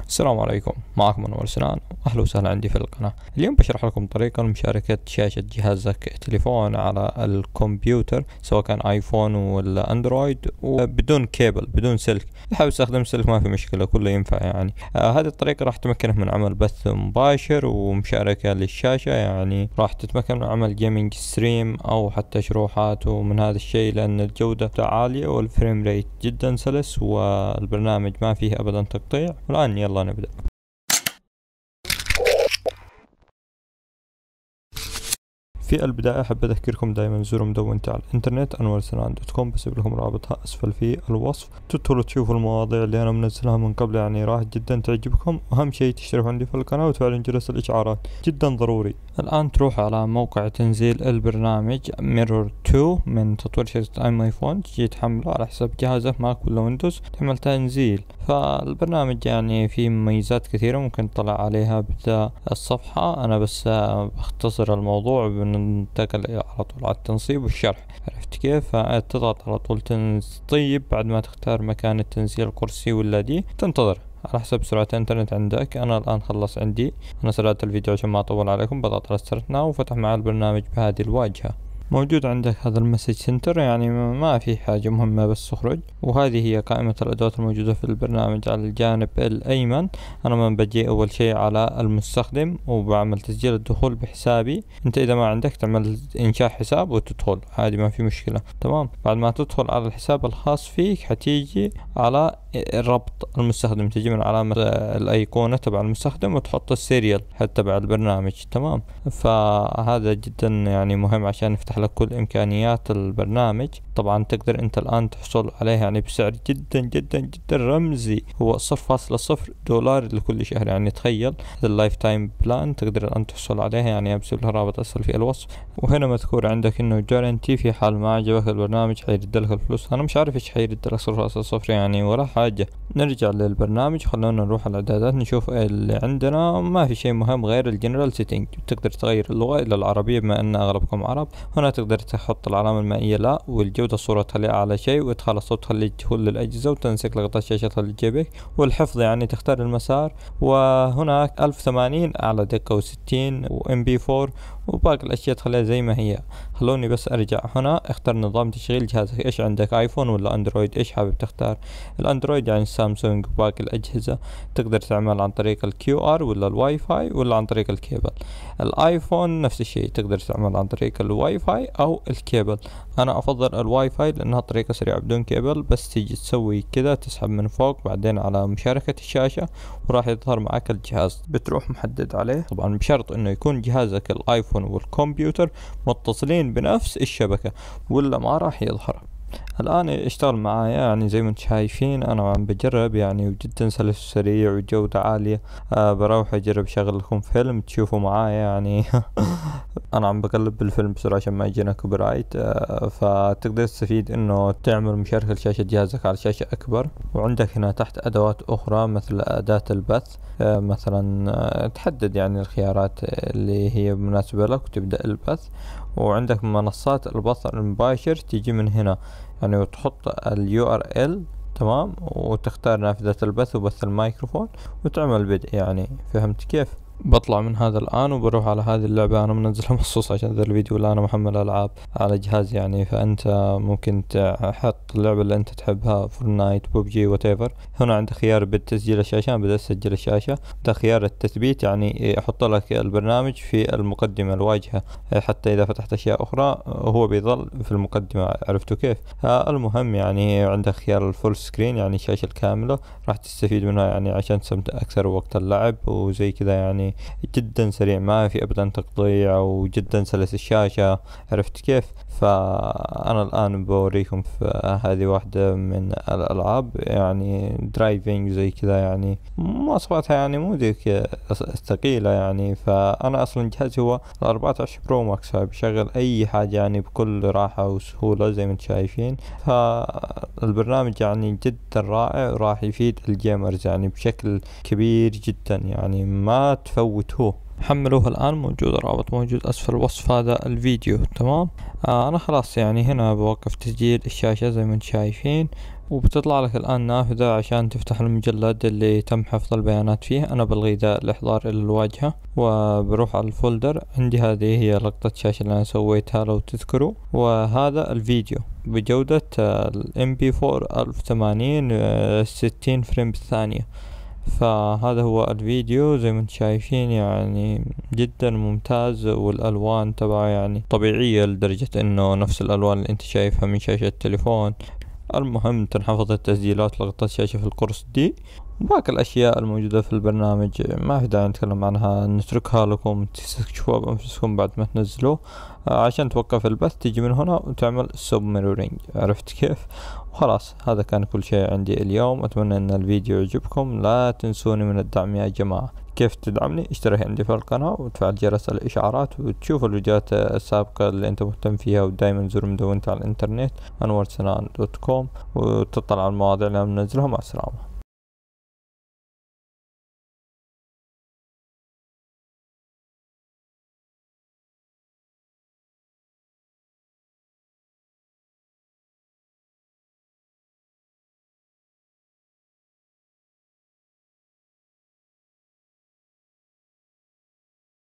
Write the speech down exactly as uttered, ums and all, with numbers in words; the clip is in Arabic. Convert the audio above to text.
السلام عليكم، معكم انور سنان، اهلا وسهلا عندي في القناة. اليوم بشرح لكم طريقة لمشاركة شاشة جهازك تليفون على الكمبيوتر سواء كان ايفون ولا اندرويد وبدون كيبل بدون سلك. اللي حابب يستخدم سلك ما في مشكلة، كله ينفع يعني. آه هذه الطريقة راح تمكنه من عمل بث مباشر ومشاركة للشاشة، يعني راح تتمكن من عمل جيمنج ستريم او حتى شروحات ومن هذا الشيء، لان الجودة عالية والفريم ريت جدا سلس والبرنامج ما فيه ابدا تقطيع. والان يلا نبدأ. في البداية أحب أذكركم دائما زوروا مدونتي على الإنترنت أنور سنان دوت كوم، بسيب لكم رابطها أسفل في الوصف، تدخلوا تشوفوا المواضيع اللي أنا منزلها من قبل، يعني راح جدا تعجبكم. أهم شيء تشتركوا عندي في القناة وتفعلون جرس الإشعارات، جدا ضروري. الآن تروح على موقع تنزيل البرنامج ميرور تو من تطوير شركة أم ايفون، تجي تحمله على حسب جهازك ماك ولا ويندوز، تعمل تنزيل. فالبرنامج يعني فيه مميزات كثيرة ممكن تطلع عليها بدا الصفحة، أنا بس بختصر الموضوع بننتقل على طول على التنصيب والشرح. عرفت كيف؟ تضغط على طول تنصيب، بعد ما تختار مكان التنزيل كرسي ولا دي، تنتظر على حسب سرعة الانترنت عندك. انا الان خلص عندي، انا سرعت الفيديو عشان ما اطول عليكم. بضغط على ستارت ناو وفتح معي البرنامج بهذه الواجهة. موجود عندك هذا المسج سنتر، يعني ما في حاجة مهمة بس اخرج. وهذه هي قائمة الادوات الموجودة في البرنامج على الجانب الايمن. انا من بجي اول شيء على المستخدم وبعمل تسجيل الدخول بحسابي. انت اذا ما عندك تعمل انشاء حساب وتدخل عادي، ما في مشكلة. تمام، بعد ما تدخل على الحساب الخاص فيك حتيجي على ربط المستخدم، تجي من علامة الايقونة تبع المستخدم وتحط السيريال حتى تبع البرنامج. تمام، فهذا جدا يعني مهم عشان نفتح لك كل امكانيات البرنامج. طبعا تقدر انت الان تحصل عليه يعني بسعر جدا جدا جدا رمزي، هو صفر فاصلة صفر دولار لكل شهر. يعني تخيل اللايف تايم بلان تقدر الان تحصل عليه، يعني بسيب له رابط اسفل في الوصف. وهنا مذكور عندك انه جارنتي، في حال ما عجبك البرنامج حيرد لك الفلوس. انا مش عارف ايش حيرد لك صفر فاصلة صفر يعني ولا حاجة. نرجع للبرنامج، خلونا نروح على الاعدادات نشوف اللي عندنا. ما في شيء مهم غير الجنرال سيتنج، تقدر تغير اللغة الى العربية بما ان اغلبكم عرب. هنا تقدر تحط العلامة المائية لا، والجودة صورة تخليها على شيء، وادخال الصوت تخليه كل الأجهزة، وتنسيق لقطات شاشة تخليه جيبك، والحفظ يعني تختار المسار. وهناك ألف وثمانين أعلى دقة وستين وام بي فور، وباقي الأشياء تخليها زي ما هي. خلوني بس أرجع هنا. اختار نظام تشغيل جهازك، إيش عندك ايفون ولا اندرويد؟ إيش حابب تختار؟ الاندرويد يعني سامسونج وباقي الأجهزة تقدر تعمل عن طريق الكيو ار ولا الواي فاي ولا عن طريق الكيبل. الايفون نفس الشيء، تقدر تعمل عن طريق الواي فاي او الكيبل. انا افضل الواي فاي لانها طريقة سريعة بدون كيبل، بس تيجي تسوي كذا تسحب من فوق بعدين على مشاركة الشاشة وراح يظهر معك الجهاز، بتروح محدد عليه. طبعا بشرط انه يكون جهازك الايفون والكمبيوتر متصلين بنفس الشبكة ولا ما راح يظهر. الآن اشتغل معايا يعني زي ما انتم شايفين، أنا عم بجرب يعني وجدا سلس وسريع وجودة عالية. آه بروح أجرب شغل لكم فيلم تشوفوا معايا يعني أنا عم بقلب بالفيلم بسرعة عشان ما يجينا كوبي رايت. آه فتقدر تستفيد إنه تعمل مشاركة لشاشة جهازك على شاشة أكبر. وعندك هنا تحت أدوات أخرى مثل أداة البث. آه مثلا آه تحدد يعني الخيارات اللي هي مناسبة لك وتبدأ البث. وعندك منصات البث المباشر، تيجي من هنا يعني وتحط اليو ار ال. تمام، وتختار نافذة البث وبث الميكروفون وتعمل بدء. يعني فهمت كيف؟ بطلع من هذا الآن وبروح على هذه اللعبة. أنا منزلها مخصوص عشان ذا الفيديو، لا أنا محمل ألعاب على جهاز يعني. فأنت ممكن تحط اللعبة اللي أنت تحبها، فورتنايت، بوبجي، واتيفر. هنا عندك خيار بتسجيل الشاشة، بدأ أسجل الشاشة. ده خيار التثبيت، يعني يحط لك البرنامج في المقدمة الواجهة حتى إذا فتحت أشياء أخرى هو بيظل في المقدمة. عرفتوا كيف؟ المهم يعني عندك خيار الفول سكرين، يعني الشاشة الكاملة راح تستفيد منها يعني عشان تستمتع أكثر وقت اللعب وزي كذا. يعني جدا سريع، ما في ابدا تقطيع، وجدا سلس الشاشة. عرفت كيف؟ فانا الان بوريكم في هذه واحدة من الالعاب يعني درايفنج زي كذا، يعني مواصفاتها يعني مو ذيك ثقيلة يعني. فانا اصلا جهازي هو الأربعة عشر برو ماكس، فبشغل اي حاجة يعني بكل راحة وسهولة زي ما انتم شايفين. فالبرنامج يعني جدا رائع، راح يفيد الجيمرز يعني بشكل كبير جدا، يعني ما تفوتوه. حملوه الآن، موجود الرابط موجود أسفل وصف هذا الفيديو. تمام، آه أنا خلاص يعني هنا بوقف تسجيل الشاشة زي ما انتم شايفين. وبتطلع لك الآن نافذة عشان تفتح المجلد اللي تم حفظ البيانات فيه. أنا بلغي ذا الإحضار إلى الواجهة وبروح على الفولدر. عندي هذه هي لقطة شاشة اللي أنا سويتها لو تذكروا، وهذا الفيديو بجودة ال إم بي فور ألف وثمانين ستين فريم بالثانية. فهذا هو الفيديو زي ما انتم شايفين، يعني جدا ممتاز، والألوان تبعه يعني طبيعية لدرجة انه نفس الألوان اللي انت شايفها من شاشة التليفون. المهم تنحفظ التسجيلات لقطة شاشة في القرص دي، وباقي الأشياء الموجودة في البرنامج ما في داعي نتكلم عنها، نتركها لكم تستكشفوها بأنفسكم بعد ما تنزلوه. عشان توقف البث تيجي من هنا وتعمل سب ميرورينج، عرفت كيف؟ وخلاص هذا كان كل شيء عندي اليوم. أتمنى أن الفيديو يعجبكم. لا تنسوني من الدعم يا جماعة. كيف تدعمني؟ اشترك عندي في القناة وتفعل جرس الإشعارات وتشوف الفيديوهات السابقة اللي أنت مهتم فيها، ودايما زور مدونتي على الإنترنت أنور سنان دوت كوم وتطلع على المواضيع اللي أنا منزلها. مع السلامة.